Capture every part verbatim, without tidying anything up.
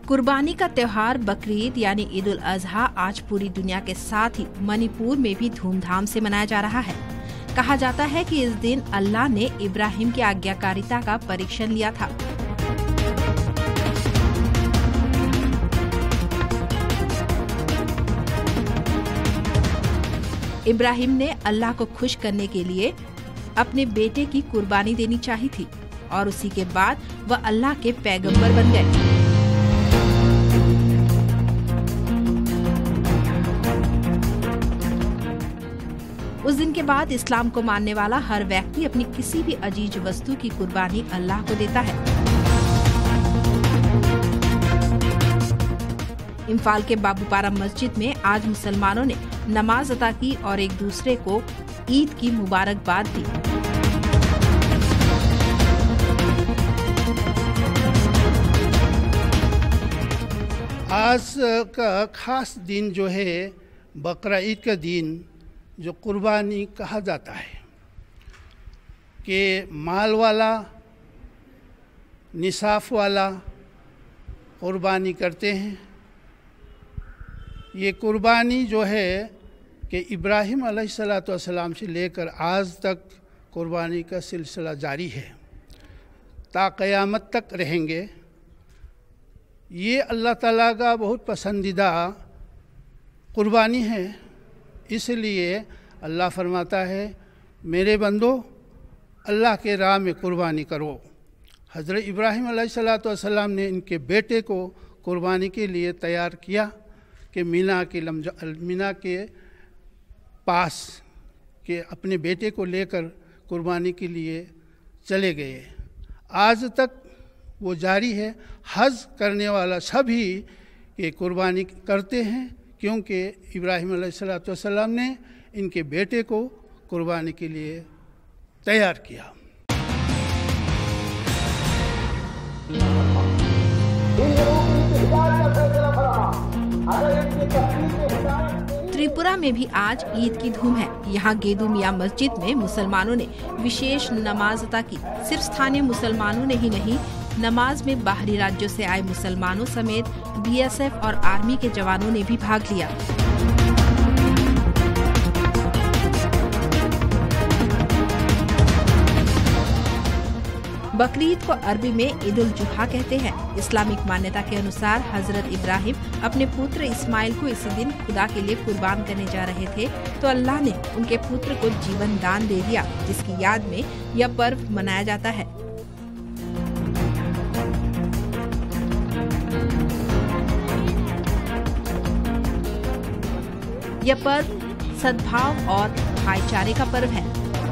कुर्बानी का त्योहार बकरीद यानी ईद उल अजहा आज पूरी दुनिया के साथ ही मणिपुर में भी धूमधाम से मनाया जा रहा है। कहा जाता है कि इस दिन अल्लाह ने इब्राहिम की आज्ञाकारिता का परीक्षण लिया था। इब्राहिम ने अल्लाह को खुश करने के लिए अपने बेटे की कुर्बानी देनी चाहिए थी और उसी के बाद वह अल्लाह के पैगंबर बन गए। उस दिन के बाद इस्लाम को मानने वाला हर व्यक्ति अपनी किसी भी अजीज वस्तु की कुर्बानी अल्लाह को देता है। इम्फाल के बाबूपारा मस्जिद में आज मुसलमानों ने नमाज अता की और एक दूसरे को ईद की मुबारकबाद दी। आज का खास दिन जो है बकरा ईद का दिन जो कुर्बानी कहा जाता है कि माल वाला निसाफ वाला कुर्बानी करते हैं। ये कुर्बानी जो है कि इब्राहिम अलैहिस्सलातु वस्सलाम से लेकर आज तक कुर्बानी का सिलसिला जारी है, ता क़यामत तक रहेंगे। ये अल्लाह ताला का बहुत पसंदीदा कुर्बानी है। इसलिए अल्लाह फरमाता है, मेरे बंदो अल्लाह के राह में कुर्बानी करो। हज़रत इब्राहिम अलैहिस्सलातु वस्सलाम ने इनके बेटे को कुर्बानी के लिए तैयार किया कि मीना के लमजा मीना के पास के अपने बेटे को लेकर कुर्बानी के लिए चले गए। आज तक वो जारी है। हज करने वाला सभी ये कुर्बानी करते हैं क्योंकि इब्राहिम अलैहिस्सलातु वस्सलाम ने इनके बेटे को कुर्बानी के लिए तैयार किया। त्रिपुरा में भी आज ईद की धूम है। यहाँ गेदू मियाँ मस्जिद में मुसलमानों ने विशेष नमाज अता की। सिर्फ स्थानीय मुसलमानों ने ही नहीं, नमाज में बाहरी राज्यों से आए मुसलमानों समेत बी एस एफ और आर्मी के जवानों ने भी भाग लिया। बकरीद को अरबी में ईद उल जुहा कहते हैं। इस्लामिक मान्यता के अनुसार हजरत इब्राहिम अपने पुत्र इस्माइल को इसी दिन खुदा के लिए कुर्बान करने जा रहे थे, तो अल्लाह ने उनके पुत्र को जीवन दान दे दिया, जिसकी याद में यह पर्व मनाया जाता है। यह पर्व सद्भाव और भाईचारे का पर्व है।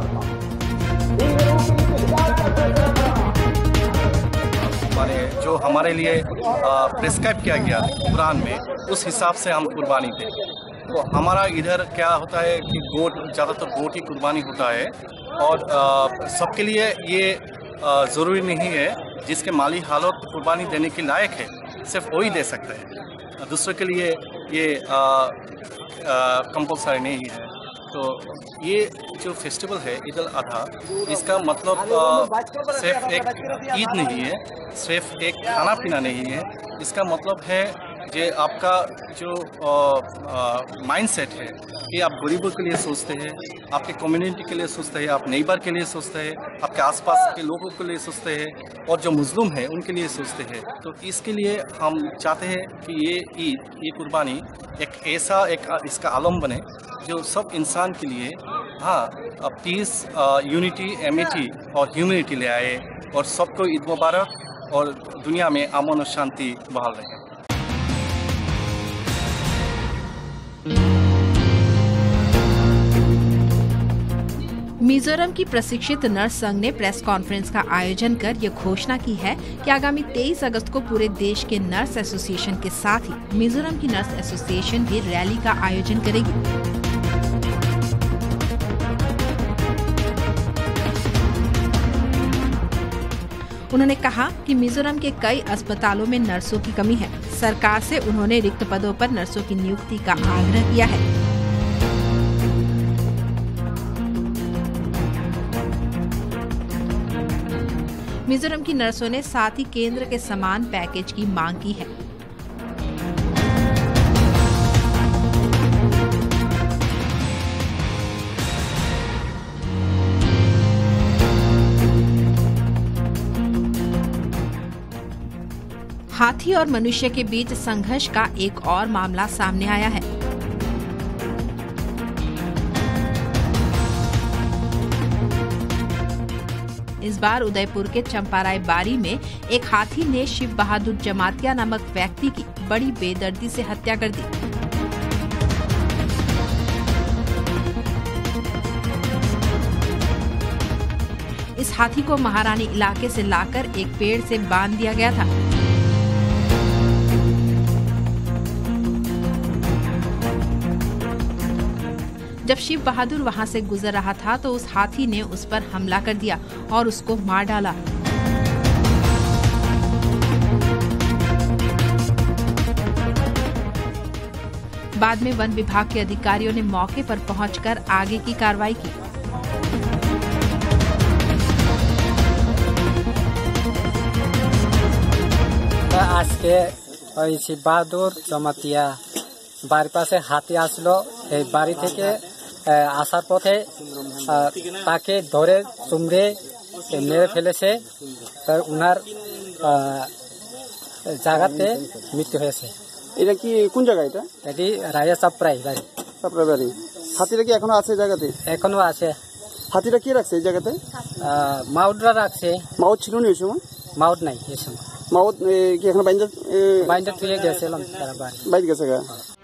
हमारे जो हमारे लिए प्रिस्क्राइब किया गया कुरान में, उस हिसाब से हम कुर्बानी दें। तो हमारा इधर क्या होता है कि गोट, ज़्यादातर गोट ही कुर्बानी होता है और सबके लिए ये ज़रूरी नहीं है। जिसके माली हालत कुर्बानी देने के लायक है सिर्फ वही दे सकते हैं, दूसरे के लिए ये कंपल्सरी नहीं है। तो ये जो फेस्टिवल है ईद उल अजहा, इसका मतलब आ, सिर्फ एक ईद नहीं है, सिर्फ एक खाना पीना नहीं है। इसका मतलब है कि आपका जो माइंडसेट है कि आप गरीबों के लिए सोचते हैं, आपके कम्युनिटी के लिए सोचते हैं, आप नेबर के लिए सोचते हैं, आपके आसपास के लोगों के लिए सोचते हैं और जो मुस्लिम है उनके लिए सोचते हैं। तो इसके लिए हम चाहते हैं कि ये ईद, ये कुर्बानी एक ऐसा एक इसका आलम बने जो सब इंसान के लिए हाँ पीस, यूनिटी, एमिटी और ह्यूमैनिटी ले आए और सबको ईद मुबारक और दुनिया में अमन और शांति बहाल रहे। मिजोरम की प्रशिक्षित नर्स संघ ने प्रेस कॉन्फ्रेंस का आयोजन कर यह घोषणा की है कि आगामी तेईस अगस्त को पूरे देश के नर्स एसोसिएशन के साथ ही मिजोरम की नर्स एसोसिएशन भी रैली का आयोजन करेगी। उन्होंने कहा कि मिजोरम के कई अस्पतालों में नर्सों की कमी है। सरकार से उन्होंने रिक्त पदों पर नर्सों की नियुक्ति का आग्रह किया है। मिजोरम की नर्सों ने साथ ही केंद्र के समान पैकेज की मांग की है। हाथी और मनुष्य के बीच संघर्ष का एक और मामला सामने आया है। इस बार उदयपुर के चंपाराय बारी में एक हाथी ने शिव बहादुर जमातिया नामक व्यक्ति की बड़ी बेदर्दी से हत्या कर दी। इस हाथी को महारानी इलाके से लाकर एक पेड़ से बांध दिया गया था। जब शिव बहादुर वहां से गुजर रहा था तो उस हाथी ने उस पर हमला कर दिया और उसको मार डाला। बाद में वन विभाग के अधिकारियों ने मौके पर पहुंचकर आगे की कार्रवाई की। आज के শিব বাহাদুর জমাতিয়া বাড়ির পাশে হাতি আসলো। এই বাড়ি থেকে আসার পথে তাকে ধরে চুমড়ে মেরে ফেলেছে। উনার জায়গাতে মৃত্যু হয়েছে। এটা কি কোন জায়গা? এটা এটি রাজা চাপড়াই বাড়ি। চাপড়াই বাড়ি। হাতিটা কি এখনো আছে জায়গাতে? এখনো আছে। হাতিটা কি রাখছে এই জায়গাতে? মাউটরা রাখছে। মাউট ছিল না এই সময়? মাউট নাই এই সময়। মাউট কি এখন বাইন্দা বাইন্দা ফিরে গেছিলাম তারা বাড়ি বাইরে গেছে গা।